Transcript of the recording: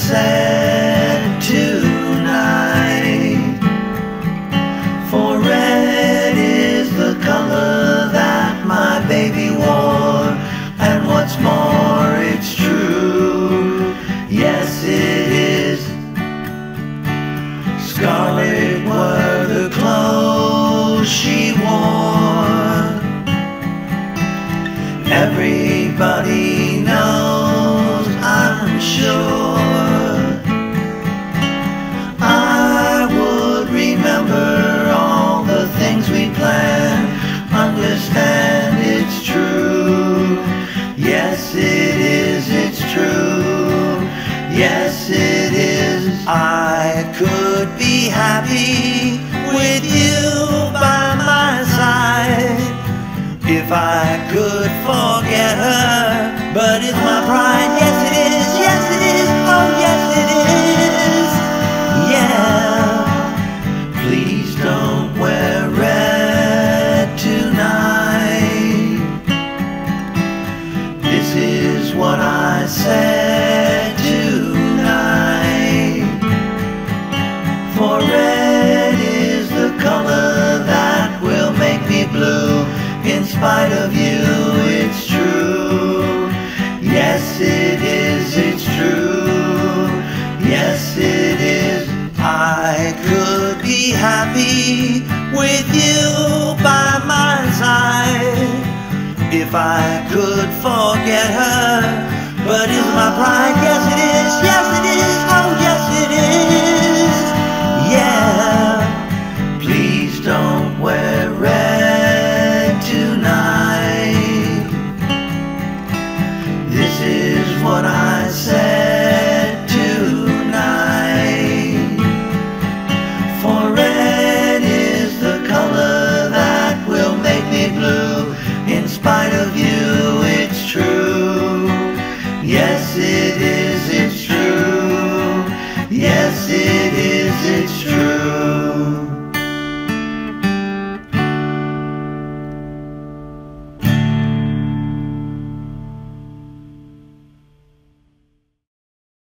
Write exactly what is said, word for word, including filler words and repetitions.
said tonight. For red is the color that my baby wore, and what's more, it's true. Yes, it is. Scarlet were the clothes she wore. Everybody knows, I'm sure. I would remember all the things we planned. Understand it's true. Yes, it is, it's true. Yes, it is. I could be happy with you by my side if I could forget her, but it's my pride. Yes, it is. Yes, it is. Oh, yes, it is. Yeah. Please don't wear red tonight. This is what I said tonight. For red is the color that will make me blue. In spite of you, it's true. Yes, it is, it's true. Yes, it is. I could be happy with you by my side if I could forget her, but it's my pride. Yes, it is. Yes, it is. Oh, yes, it is. Yeah. Please don't wear red tonight. This is what I said.